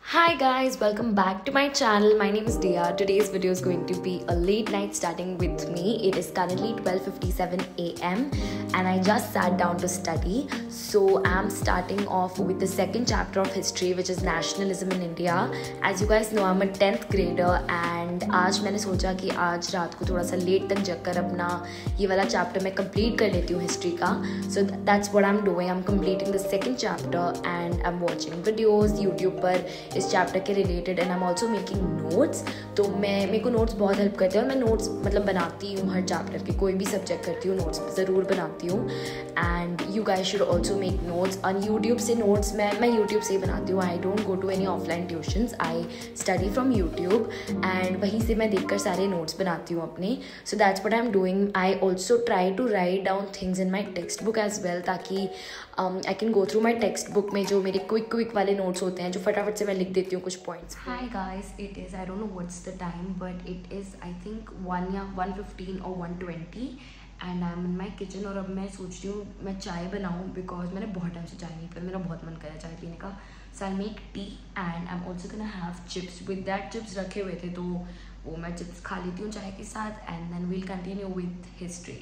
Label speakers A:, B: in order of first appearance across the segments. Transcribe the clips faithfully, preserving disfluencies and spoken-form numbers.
A: Hi guys, welcome back to my channel. My name is Dia. Today's video is going to be a late night starting with me. It is currently twelve fifty-seven a m and I just sat down to study. So I'm starting off with the second chapter of history, which is nationalism in India. As you guys know, I'm a tenth grader and आज मैंने सोचा कि आज रात को थोड़ा सा late तक जग कर अपना ये वाला चैप्टर मैं कंप्लीट कर लेती हूँ हिस्ट्री का. So that's what I am doing. I am completing the second chapter and I am watching videos YouTube पर इस चैप्टर के related and I am also making notes. तो मैं मेरे को नोट्स बहुत हेल्प करते हैं और मैं नोट्स मतलब बनाती हूँ हर चैप्टर के. कोई भी सब्जेक्ट करती हूँ नोट्स ज़रूर बनाती हूँ. And you guys should also make notes. On YouTube से नोट्स मैं मैं यूट्यूब से ही बनाती हूँ. I don't go to any offline tuitions. I study from YouTube and वहीं से मैं देखकर सारे नोट्स बनाती हूँ अपने. So that's what I am doing. I also try to write down things in my text book as well, ताकि I can go through my text book में जो मेरे क्विक क्विक वाले नोट्स होते हैं जो फटाफट से मैं लिख देती हूँ कुछ points. Hi guys, it is I don't know what's the time but it is I think one या वन फिफ्टीन और one twenty and I am in my kitchen. और अब मैं सोच रही हूँ मैं चाय बनाऊँ बिकॉज मैंने बहुत टाइम से चाय नहीं पी. मेरा बहुत मन करा चाय पीने का. So I make tea and I am also gonna have chips. With that chips रखे हुए थे तो वो मैं चिप्स खा लेती हूँ चाय के साथ and then we'll continue with history.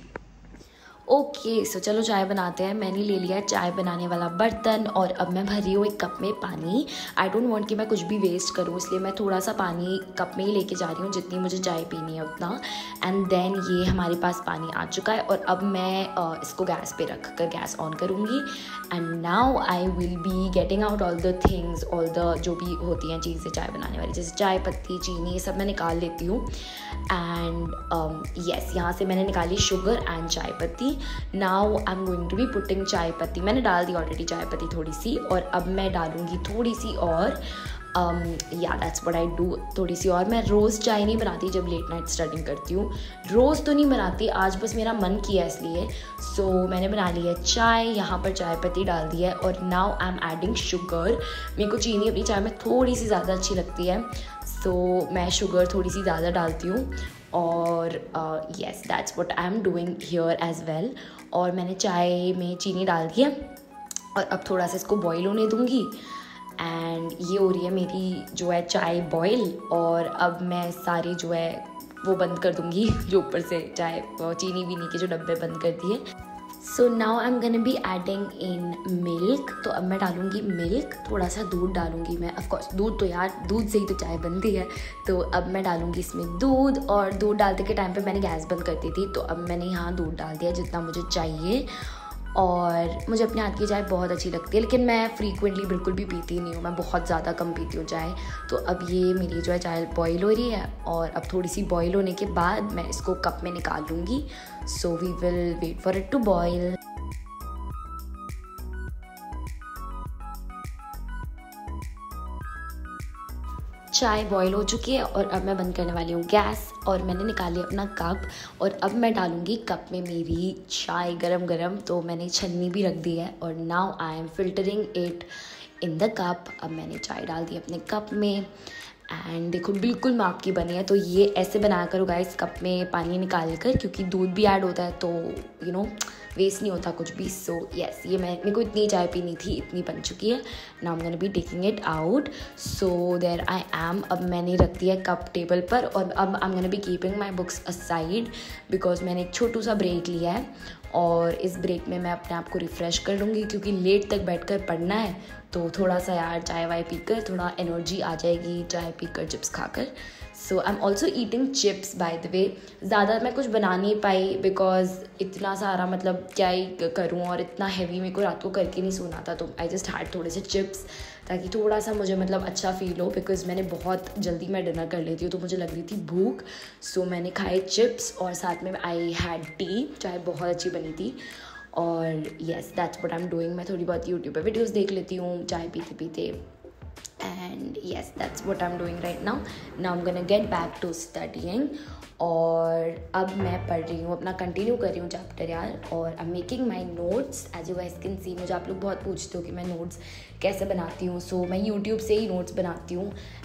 A: Okay so चलो चाय बनाते हैं. मैंने ले लिया चाय बनाने वाला बर्तन और अब मैं भर रही हूँ एक कप में पानी. आई डोंट वांट कि मैं कुछ भी वेस्ट करूँ, इसलिए मैं थोड़ा सा पानी कप में ही लेके जा रही हूँ जितनी मुझे चाय पीनी है उतना. एंड देन ये हमारे पास पानी आ चुका है और अब मैं uh, इसको गैस पे रख कर गैस ऑन करूँगी. And now I will be getting out all the things, all the जो भी होती हैं चीज़ें चाय बनाने वाली, जैसे चाय पत्ती, चीनी, ये सब मैं निकाल लेती हूँ. एंड येस, यहाँ से मैंने निकाली शुगर एंड चाय पत्ती. Now I am going to be putting चाय पत्ती. मैंने डाल दी ऑलरेडी चाय पत्ती थोड़ी सी और अब मैं डालूँगी थोड़ी सी और या दैट्स व्हाट आई डू. थोड़ी सी और. मैं रोज़ चाय नहीं बनाती जब लेट नाइट स्टडिंग करती हूँ. रोज़ तो नहीं बनाती, आज बस मेरा मन किया इसलिए. सो so, मैंने बना ली है चाय. यहाँ पर चाय पत्ती डाल दी है और now I am adding sugar. मेरे को चीनी अपनी चाय में थोड़ी सी ज़्यादा अच्छी लगती है, सो so, मैं शुगर थोड़ी सी ज़्यादा डालती हूँ. और yes that's what I am doing here as well. और मैंने चाय में चीनी डाल दी है और अब थोड़ा सा इसको बॉईल होने दूँगी. एंड ये हो रही है मेरी जो है चाय बॉईल. और अब मैं सारे जो है वो बंद कर दूँगी जो ऊपर से चाय चीनी वीनी के जो डब्बे बंद कर दिए. So now I am gonna be adding in milk. तो अब मैं डालूँगी मिल्क, थोड़ा सा दूध डालूँगी मैं. ऑफ कोर्स दूध तो यार दूध से ही तो चाय बनती है. तो अब मैं डालूँगी इसमें दूध. और दूध डालते के टाइम पे मैंने गैस बंद कर दी थी, तो अब मैंने यहाँ दूध डाल दिया जितना मुझे चाहिए. और मुझे अपने हाथ की चाय बहुत अच्छी लगती है, लेकिन मैं फ्रीक्वेंटली बिल्कुल भी पीती नहीं हूँ. मैं बहुत ज़्यादा कम पीती हूँ चाय. तो अब ये मेरी जो है चाय बॉईल हो रही है और अब थोड़ी सी बॉईल होने के बाद मैं इसको कप में निकाल लूँगी. So we will wait for it to boil. चाय बॉईल हो चुकी है और अब मैं बंद करने वाली हूँ गैस. और मैंने निकाली अपना कप और अब मैं डालूँगी कप में मेरी चाय गरम गरम. तो मैंने छन्नी भी रख दी है और now I am filtering it in the cup. अब मैंने चाय डाल दी अपने कप में एंड देखो बिल्कुल माप की बनी है. तो ये ऐसे बनाया करो गाइस कप में पानी निकाल कर, क्योंकि दूध भी ऐड होता है तो यू नो वेस्ट नहीं होता कुछ भी. सो so, येस yes, ये मैं मेरे को इतनी चाय पीनी थी, इतनी बन चुकी है. Now I am gonna be taking it out. So there I am. अब मैंने रख दिया कप टेबल पर और अब I am gonna be keeping my books aside because मैंने एक छोटू सा ब्रेक लिया है. और इस ब्रेक में मैं अपने आप को रिफ़्रेश कर लूँगी क्योंकि लेट तक बैठकर पढ़ना है. तो थोड़ा सा यार चाय वाय पीकर थोड़ा एनर्जी आ जाएगी चाय पीकर चिप्स खाकर. So I am also eating chips by the way. ज़्यादा मैं कुछ बना नहीं पाई बिकॉज इतना सारा मतलब क्या ही करूँ और इतना हैवी मेरे को रात को करके नहीं सोना था. तो आई जस्ट हैड थोड़े से चिप्स ताकि थोड़ा सा मुझे मतलब अच्छा फील हो बिकॉज मैंने बहुत जल्दी मैं डिनर कर लेती हूँ तो मुझे लग रही थी भूख. सो so, मैंने खाए चिप्स और साथ में आई हैड टी. चाय बहुत अच्छी बनी थी. और yes that's what I am doing. मैं थोड़ी बहुत यूट्यूब पे वीडियोस देख लेती हूँ चाय पीते पीते. And yes that's what I am doing right now. Now I am gonna get back to studying. और अब मैं पढ़ रही हूँ, अपना कंटिन्यू कर रही हूँ चैप्टर यार. और I am making my notes as you guys can see. मुझे आप लोग बहुत पूछते हो कि मैं नोट्स कैसे बनाती हूँ. सो so, मैं यूट्यूब से ही नोट्स बनाती हूँ. एंड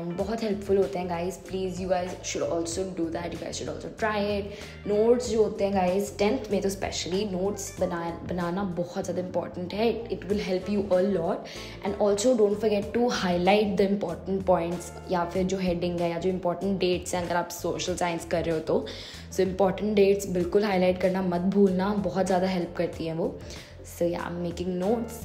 A: एंड बहुत हेल्पफुल होते हैं guys. Please you guys should also do that, you guys should also try it. Notes जो होते हैं गाइज टेंथ में तो स्पेशली नोट्स बना बनाना बहुत ज़्यादा इंपॉर्टेंट है. It will help you a lot. And also don't forget to highlight the important points या फिर जो हेडिंग है या जो इम्पॉर्टेंट डेट्स हैं अगर आप सोशल साइंस कर रहे हो तो. सो इम्पॉर्टेंट डेट्स बिल्कुल हाईलाइट करना मत भूलना, बहुत ज़्यादा हेल्प करती हैं वो. So ya I am making notes.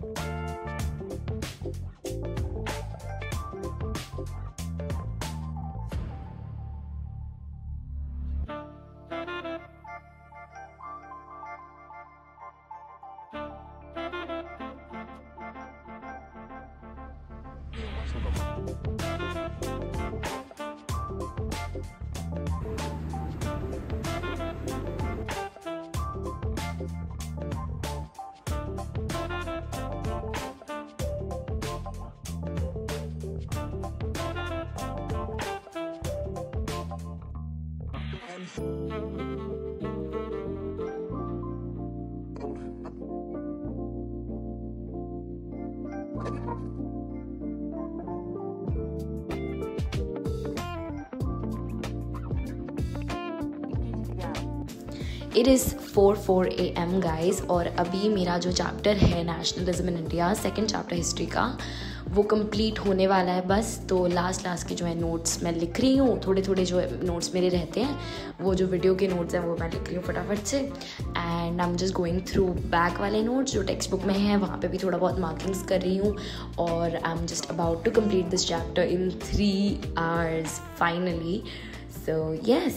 A: It is four four a m guys. और अभी मेरा जो चैप्टर है nationalism in India, second chapter history का, वो कंप्लीट होने वाला है बस. तो लास्ट लास्ट के जो है नोट्स मैं लिख रही हूँ. थोड़े थोड़े जो नोट्स मेरे रहते हैं, वो जो वीडियो के नोट्स हैं वो मैं लिख रही हूँ फटाफट से. And I am just going through back वाले नोट्स जो टेक्स्ट बुक में हैं, वहाँ पे भी थोड़ा बहुत मार्किंग्स कर रही हूँ. और I am just about to complete this chapter in three hours finally. So yes.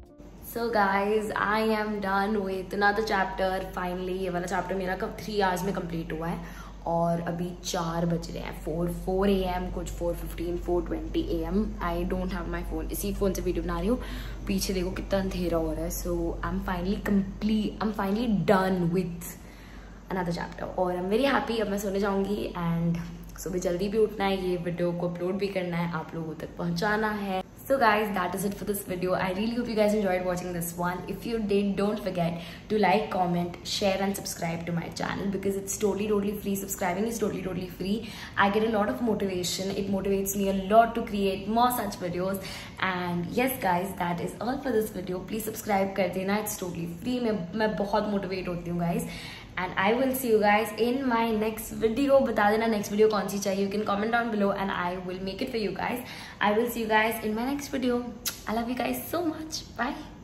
A: So guys, I am done with another chapter finally. ये वाला चैप्टर मेरा कब थ्री आवर्स में कंप्लीट हुआ है. और अभी चार बज रहे हैं, फोर फोर ए एम, कुछ four fifteen, four twenty a m. I don't have my phone, इसी फ़ोन से वीडियो बना रही हूँ. पीछे देखो कितना अंधेरा हो रहा है. So I am finally complete I am finally done with another chapter. और आई एम वेरी हैप्पी. अब मैं सोने जाऊँगी एंड सुबह जल्दी भी उठना है, ये वीडियो को अपलोड भी करना है, आप लोगों तक पहुँचाना है. So guys, that is it for this video. I really hope you guys enjoyed watching this one. If you did, don't forget to like, comment, share and subscribe to my channel because it's totally totally free. Subscribing is totally totally free. I get a lot of motivation. It motivates me a lot to create more such videos. And yes guys, that is all for this video. Please subscribe कर देना. It's totally free. मैं मैं बहुत motivate होती हूँ guys. And I will see you guys in my next video. बता देना next video कौन सी चाहिए. You can comment down below and I will make it for you guys. I will see you guys in my next video. I love you guys so much. Bye.